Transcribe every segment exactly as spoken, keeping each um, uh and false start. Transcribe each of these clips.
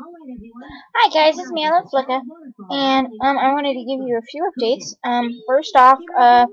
Hi guys, it's me, Alan Flicka, and um, I wanted to give you a few updates. Um, first off, uh,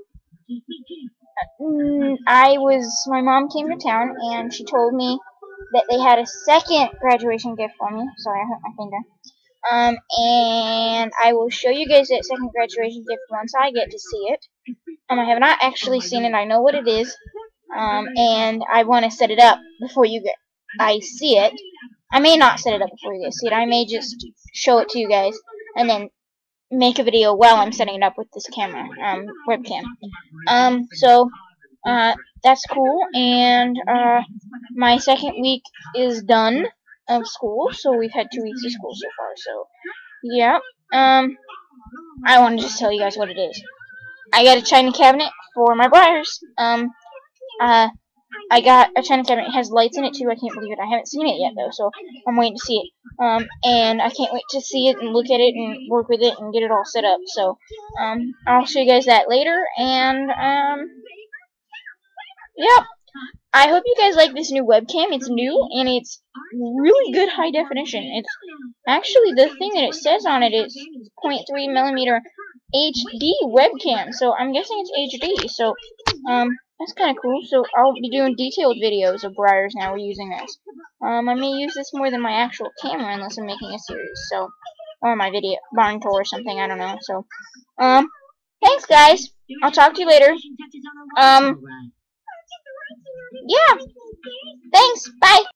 mm, I was my mom came to town and she told me that they had a second graduation gift for me. Sorry, I hurt my finger. Um, and I will show you guys that second graduation gift once I get to see it. Um, I have not actually seen it. I know what it is. Um, and I want to set it up before you get I see it. I may not set it up before you guys see it. I may just show it to you guys and then make a video while I'm setting it up with this camera, um, webcam. Um, so, uh, that's cool, and, uh, my second week is done of school, so we've had two weeks of school so far, so, yeah. Um, I want to just tell you guys what it is. I got a china cabinet for my briars. Um, uh, I got a china cabinet. It has lights in it too. I can't believe it. I haven't seen it yet though, so I'm waiting to see it. Um, and I can't wait to see it and look at it and work with it and get it all set up. So, um, I'll show you guys that later. And um, yep. I hope you guys like this new webcam. It's new and it's really good high definition. It's actually the thing that it says on it is point three millimeter H D webcam. So I'm guessing it's H D. So um. That's kind of cool. So I'll be doing detailed videos of briars now. We're using this. Um, I may use this more than my actual camera unless I'm making a series. So, or my video barn tour or something. I don't know. So, um, thanks guys. I'll talk to you later. Um, yeah. Thanks. Bye.